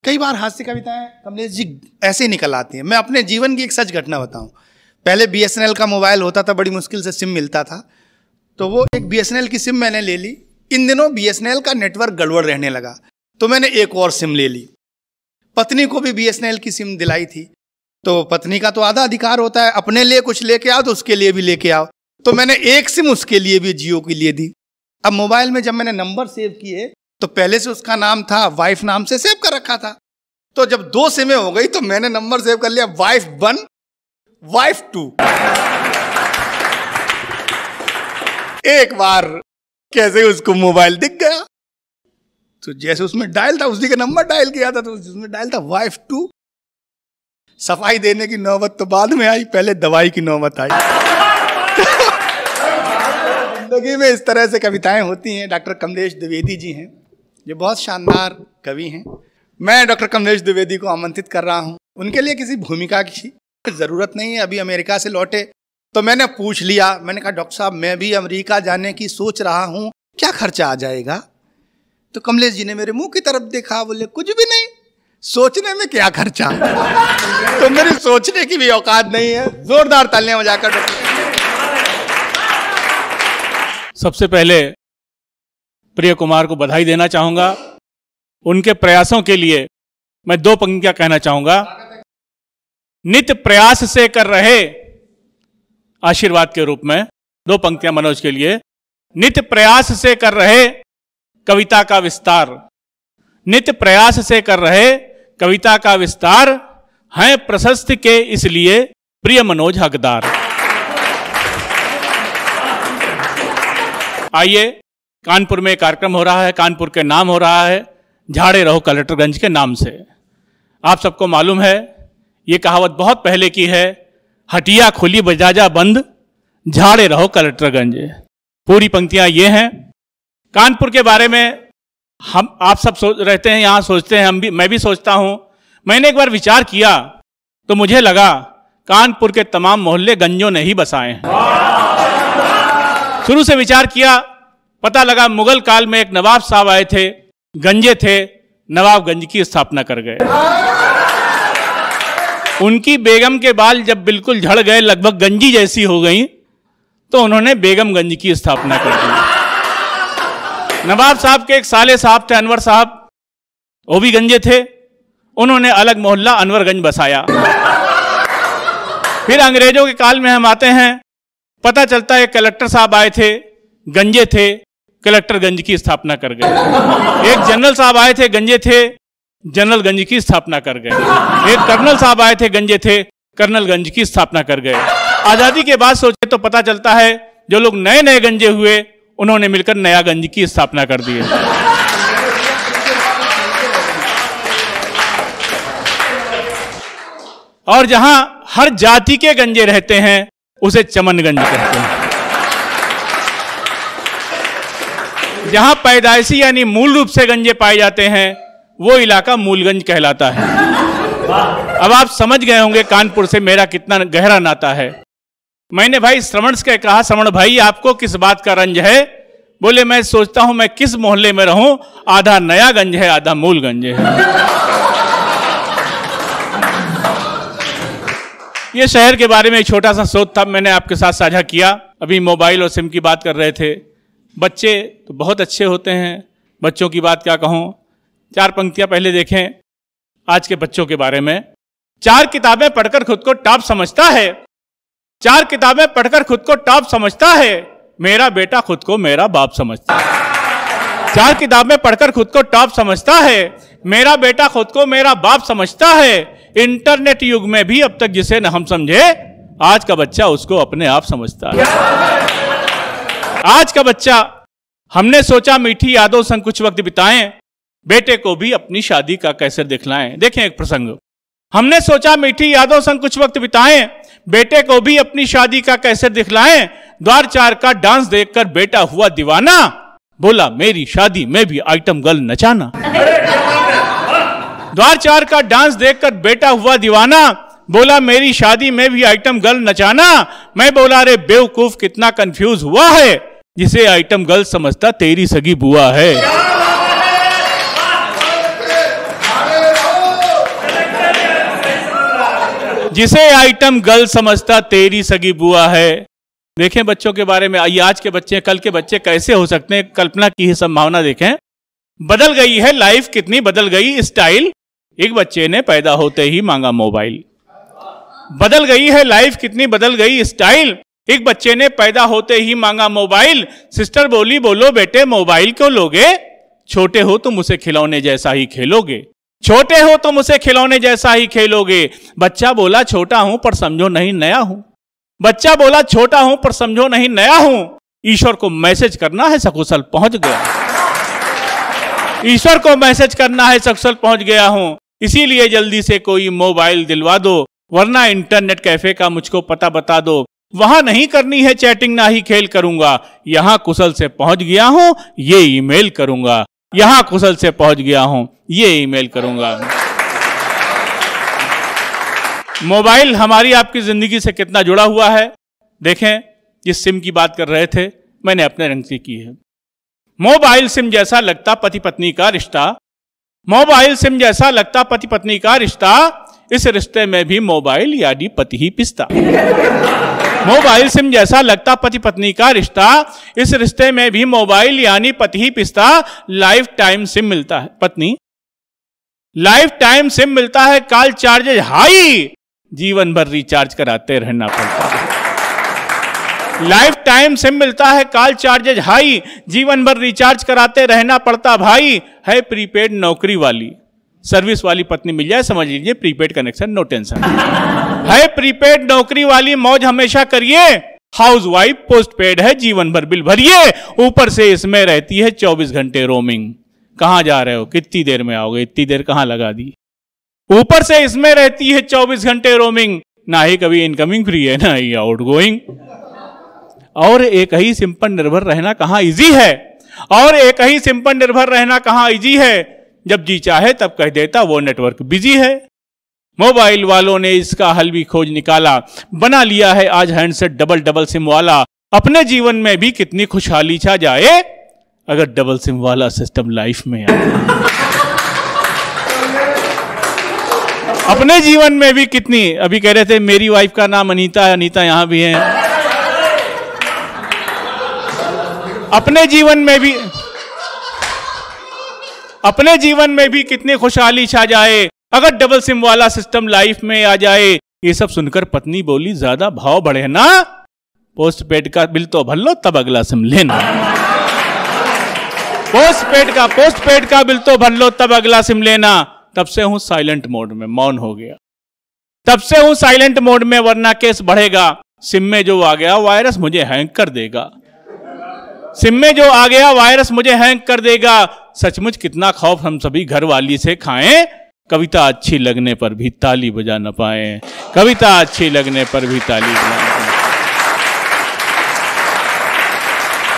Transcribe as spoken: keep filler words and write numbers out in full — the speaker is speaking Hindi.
कई बार हास्य कविताएं कमलेश जी ऐसे ही निकल आती हैं। मैं अपने जीवन की एक सच घटना बताऊं। पहले बी एस एन एल का मोबाइल होता था, बड़ी मुश्किल से सिम मिलता था, तो वो एक बी एस एन एल की सिम मैंने ले ली। इन दिनों बी एस एन एल का नेटवर्क गड़बड़ रहने लगा, तो मैंने एक और सिम ले ली। पत्नी को भी बी एस एन एल की सिम दिलाई थी, तो पत्नी का तो आधा अधिकार होता है, अपने लिए कुछ लेके आओ तो उसके लिए भी लेके आओ, तो मैंने एक सिम उसके लिए भी जियो के लिए दी। अब मोबाइल में जब मैंने नंबर सेव किए तो पहले से उसका नाम था, वाइफ नाम से सेव कर रखा था, तो जब दो सिमें हो गई तो मैंने नंबर सेव कर लिया वाइफ वन वाइफ टू। एक बार कैसे उसको मोबाइल दिख गया, तो जैसे उसमें डायल था, उसी का नंबर डायल किया था, तो उसमें डायल था वाइफ टू। सफाई देने की नौबत तो बाद में आई, पहले दवाई की नौबत आई। जिंदगी में इस तरह से कविताएं होती हैं। डॉक्टर कमलेश द्विवेदी जी हैं, जो बहुत शानदार कवि हैं। मैं डॉक्टर कमलेश द्विवेदी को आमंत्रित कर रहा हूं। उनके लिए किसी भूमिका की ज़रूरत नहीं है, अभी अमेरिका से लौटे, तो मैंने पूछ लिया, मैंने कहा डॉक्टर साहब मैं भी अमेरिका जाने की सोच रहा हूं, क्या खर्चा आ जाएगा? तो कमलेश जी ने मेरे मुंह की तरफ देखा, बोले कुछ भी नहीं, सोचने में क्या खर्चा। तो मेरी सोचने की भी औकात नहीं है। जोरदार तालियां बजाकर डॉक्टर। सबसे पहले प्रिय कुमार को बधाई देना चाहूंगा। उनके प्रयासों के लिए मैं दो पंक्तियां कहना चाहूंगा। नित्य प्रयास से कर रहे, आशीर्वाद के रूप में दो पंक्तियां मनोज के लिए। नित्य प्रयास से कर रहे कविता का विस्तार, नित्य प्रयास से कर रहे कविता का विस्तार, हैं प्रशस्त के इसलिए प्रिय मनोज हकदार। आइए, कानपुर में कार्यक्रम हो रहा है, कानपुर के नाम हो रहा है, झाड़े रहो कलेक्टरगंज के नाम से। आप सबको मालूम है, ये कहावत बहुत पहले की है, हटिया खुली बजाजा बंद, झाड़े रहो कलेक्टरगंज। पूरी पंक्तियां ये हैं। कानपुर के बारे में हम आप सब सोच रहते हैं, यहाँ सोचते हैं, हम भी, मैं भी सोचता हूँ। मैंने एक बार विचार किया तो मुझे लगा कानपुर के तमाम मोहल्ले गंजों ने ही बसाए हैं। शुरू से विचार किया, पता लगा मुगल काल में एक नवाब साहब आए थे, गंजे थे, नवाबगंज की स्थापना कर गए। उनकी बेगम के बाल जब बिल्कुल झड़ गए, लगभग गंजी जैसी हो गई, तो उन्होंने बेगमगंज की स्थापना कर दी। नवाब साहब के एक साले साहब थे, अनवर साहब, वो भी गंजे थे, उन्होंने अलग मोहल्ला अनवरगंज बसाया। फिर अंग्रेजों के काल में हम आते हैं, पता चलता है कलेक्टर साहब आए थे, गंजे थे, कलेक्टरगंज की स्थापना कर गए। एक जनरल साहब आए थे, गंजे थे, जनरलगंज की स्थापना कर गए। एक कर्नल साहब आए थे, गंजे थे, कर्नलगंज की स्थापना कर गए। आजादी के बाद सोचे तो पता चलता है जो लोग नए नए गंजे हुए, उन्होंने मिलकर नया गंज की स्थापना कर दी है। और जहां हर जाति के गंजे रहते हैं, उसे चमनगंज कहते हैं। जहां पैदाइशी यानी मूल रूप से गंजे पाए जाते हैं, वो इलाका मूलगंज कहलाता है। अब आप समझ गए होंगे कानपुर से मेरा कितना गहरा नाता है। मैंने भाई श्रवण से कहा, श्रवण भाई आपको किस बात का रंज है? बोले मैं सोचता हूं मैं किस मोहल्ले में रहूं, आधा नया गंज है, आधा मूलगंज है। ये शहर के बारे में एक छोटा सा शोध था, मैंने आपके साथ साझा किया। अभी मोबाइल और सिम की बात कर रहे थे। बच्चे तो बहुत अच्छे होते हैं, बच्चों की बात क्या कहूँ। चार पंक्तियां पहले देखें आज के बच्चों के बारे में। चार किताबें पढ़कर खुद को टॉप समझता है, चार किताबें पढ़कर खुद को टॉप समझता है, मेरा बेटा खुद को मेरा बाप समझता है। चार किताबें पढ़कर खुद को टॉप समझता है, मेरा बेटा खुद को मेरा बाप समझता है। इंटरनेट युग में भी अब तक जिसे न हम समझे, आज का बच्चा उसको अपने आप समझता है। आज का बच्चा, हमने सोचा मीठी यादों संग कुछ वक्त बिताएं, बेटे को भी अपनी शादी का कैसेट दिखलाएं। देखें एक प्रसंग। हमने सोचा मीठी यादों संग कुछ वक्त बिताएं, बेटे को भी अपनी शादी का कैसेट दिखलाएं। द्वार चार का डांस देखकर बेटा हुआ दीवाना, बोला मेरी शादी में भी आइटम गर्ल नचाना। द्वार चार का डांस देखकर बेटा हुआ दीवाना, बोला मेरी शादी में भी आइटम गर्ल नचाना। मैं बोला रे बेवकूफ कितना कंफ्यूज हुआ है, जिसे आइटम गर्ल समझता तेरी सगी बुआ है। जिसे आइटम गर्ल समझता तेरी सगी बुआ है। देखें बच्चों के बारे में, ये आज के बच्चे कल के बच्चे कैसे हो सकते हैं, कल्पना की ही संभावना देखें। बदल गई है लाइफ, कितनी बदल गई स्टाइल। एक बच्चे ने पैदा होते ही मांगा मोबाइल। बदल गई है लाइफ, कितनी बदल गई स्टाइल। एक बच्चे ने पैदा होते ही मांगा मोबाइल। सिस्टर बोली बोलो बेटे मोबाइल क्यों लोगे, छोटे हो तुम उसे खिलौने जैसा ही खेलोगे, छोटे हो तुम उसे खिलौने जैसा ही खेलोगे। बच्चा बोला छोटा हूं पर समझो नहीं नया हूं, बच्चा बोला छोटा हूं पर समझो नहीं नया हूं। ईश्वर को मैसेज करना है सकुशल पहुंच गया, ईश्वर को मैसेज करना है सकुशल पहुंच गया हूं। इसीलिए जल्दी से कोई मोबाइल दिलवा दो, वरना इंटरनेट कैफे का मुझको पता बता दो। वहां नहीं करनी है चैटिंग, ना ही खेल करूंगा, यहां कुशल से पहुंच गया हूं ये ईमेल करूंगा, यहां कुशल से पहुंच गया हूं ये ईमेल करूंगा। मोबाइल हमारी आपकी जिंदगी से कितना जुड़ा हुआ है। देखें जिस सिम की बात कर रहे थे मैंने अपने रंग से की है। मोबाइल सिम जैसा लगता पति पत्नी का रिश्ता, मोबाइल सिम जैसा लगता पति पत्नी का रिश्ता, इस रिश्ते में भी मोबाइल यानी पति ही पिसता। मोबाइल सिम जैसा लगता पति पत्नी का रिश्ता, इस रिश्ते में भी मोबाइल यानी पति ही पिसता। लाइफ टाइम सिम मिलता है पत्नी, लाइफ टाइम सिम मिलता है, कॉल चार्जेज हाई, जीवन भर रिचार्ज कराते रहना पड़ता है। लाइफ टाइम सिम मिलता है, कॉल चार्जेज हाई, जीवन भर रिचार्ज कराते रहना पड़ता भाई। है प्रीपेड नौकरी वाली, सर्विस वाली पत्नी मिल जाए समझ लीजिए प्रीपेड कनेक्शन नो टेंशन। है प्रीपेड नौकरी वाली मौज हमेशा करिए, हाउस वाइफ पोस्ट पेड है जीवन भर बिल भरिए, ऊपर से इसमें रहती है चौबीस घंटे रोमिंग। कहां जा रहे हो, कितनी देर में आओगे, इतनी देर कहां लगा दी। ऊपर से इसमें रहती है चौबीस घंटे रोमिंग, ना ही कभी इनकमिंग फ्री है ना ही आउट गोइंग। और एक ही सिम पर निर्भर रहना कहां इजी है, और एक ही सिम पर निर्भर रहना कहां इजी है। जब जी चाहे तब कह देता वो नेटवर्क बिजी है। मोबाइल वालों ने इसका हल भी खोज निकाला, बना लिया है आज हैंडसेट डबल डबल सिम वाला। अपने जीवन में भी कितनी खुशहाली छा जाए अगर डबल सिम वाला सिस्टम लाइफ में आए। अपने जीवन में भी कितनी, अभी कह रहे थे मेरी वाइफ का नाम अनीता है, अनीता यहां भी है। अपने जीवन में भी अपने जीवन में भी कितनी खुशहाली छा जाए अगर डबल सिम वाला सिस्टम लाइफ में आ जाए। ये सब सुनकर पत्नी बोली ज्यादा भाव बढ़े ना, पोस्ट पेड का बिल तो भर लो तब अगला सिम लेना। पोस्ट पेड का पोस्ट पेड का बिल तो भर लो तब अगला सिम लेना। तब से हूं साइलेंट मोड में, मौन हो गया। तब से हूं साइलेंट मोड में वरना केस बढ़ेगा। सिम में जो आ गया वायरस मुझे हैंग कर देगा, सिम में जो आ गया वायरस मुझे हैंग कर देगा। सचमुच कितना खौफ हम सभी घर वाली से खाएं, कविता अच्छी लगने पर भी ताली बजा न पाए, कविता अच्छी लगने पर भी ताली बजा न पाए।